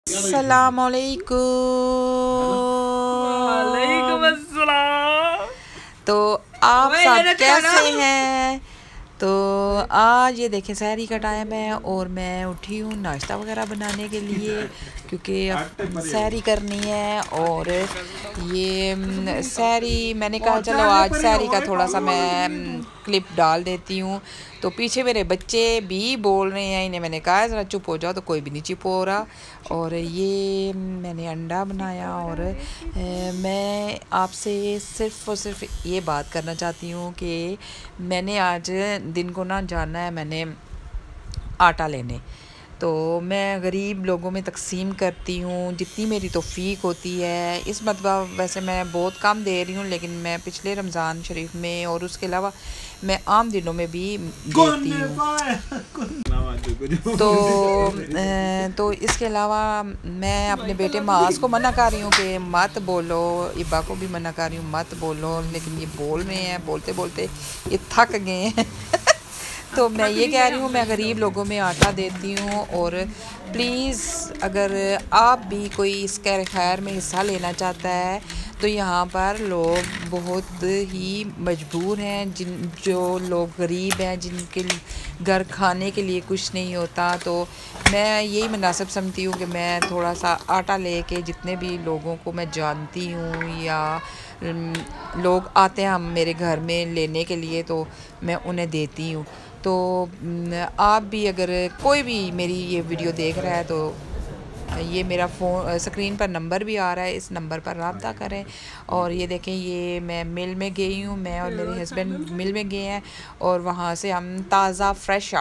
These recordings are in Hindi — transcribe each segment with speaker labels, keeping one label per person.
Speaker 1: वालेकुम अस्सलाम।
Speaker 2: तो आप सब कैसे हैं? तो आज ये देखें सहरी का टाइम है और मैं उठी हूँ नाश्ता वगैरह बनाने के लिए, क्योंकि सहरी करनी है। और ये सहरी मैंने कहा चलो आज सहरी का थोड़ा सा मैं क्लिप डाल देती हूँ। तो पीछे मेरे बच्चे भी बोल रहे हैं, इन्हें मैंने कहा ज़रा चुप हो जाओ, तो कोई भी नहीं चुप हो रहा। और ये मैंने अंडा बनाया और मैं आपसे सिर्फ़ और सिर्फ ये बात करना चाहती हूँ कि मैंने आज दिन को ना जाना है मैंने आटा लेने। तो मैं गरीब लोगों में तकसीम करती हूँ जितनी मेरी तौफ़ीक होती है। इस मरतबा वैसे मैं बहुत कम दे रही हूँ, लेकिन मैं पिछले रमज़ान शरीफ में और उसके अलावा मैं आम दिनों में भी देती हूँ। तो इसके अलावा मैं अपने बेटे मास को मना कर रही हूँ कि मत बोलो, इब्बा को भी मना कर रही हूँ मत बोलो, लेकिन ये बोल रहे हैं, बोलते बोलते ये थक गए हैं। तो मैं ये कह रही हूँ मैं गरीब लोगों में आटा देती हूँ। और प्लीज़ अगर आप भी कोई इसके खैर में हिस्सा लेना चाहता है तो यहाँ पर लोग बहुत ही मजबूर हैं, जो लोग गरीब हैं, जिनके घर खाने के लिए कुछ नहीं होता। तो मैं यही मुनासिब समझती हूँ कि मैं थोड़ा सा आटा लेके जितने भी लोगों को मैं जानती हूँ या लोग आते हैं हम मेरे घर में लेने के लिए, तो मैं उन्हें देती हूँ। तो आप भी अगर कोई भी मेरी ये वीडियो देख रहा है तो ये मेरा फ़ोन स्क्रीन पर नंबर भी आ रहा है, इस नंबर पर रब्ता करें। और ये देखें, ये मैं मिल में गई हूँ, मैं और मेरे हस्बैंड मिल में गए हैं और वहाँ से हम ताज़ा फ्रेश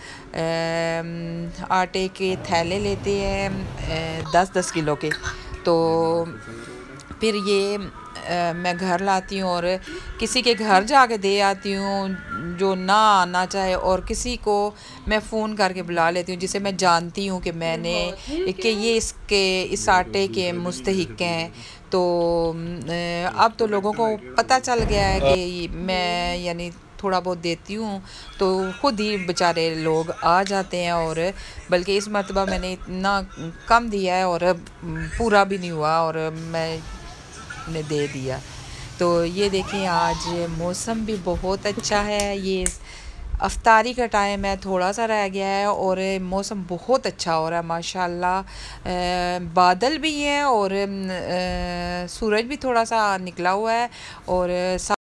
Speaker 2: आटे के थैले लेते हैं 10-10 किलो के। तो फिर ये मैं घर लाती हूँ और किसी के घर जाके दे आती हूँ जो ना आना चाहे, और किसी को मैं फ़ोन करके बुला लेती हूँ जिसे मैं जानती हूँ कि मैंने कि ये इस आटे के मुस्तहिक हैं। तो अब तो लोगों को पता चल गया है कि मैं यानी थोड़ा बहुत देती हूँ तो ख़ुद ही बेचारे लोग आ जाते हैं। और बल्कि इस मरतबा मैंने इतना कम दिया है और पूरा भी नहीं हुआ और ने दे दिया। तो ये देखें, आज मौसम भी बहुत अच्छा है, ये अफ्तारी का टाइम है, थोड़ा सा रह गया है और मौसम बहुत अच्छा हो रहा है माशाल्लाह। बादल भी हैं और सूरज भी थोड़ा सा निकला हुआ है और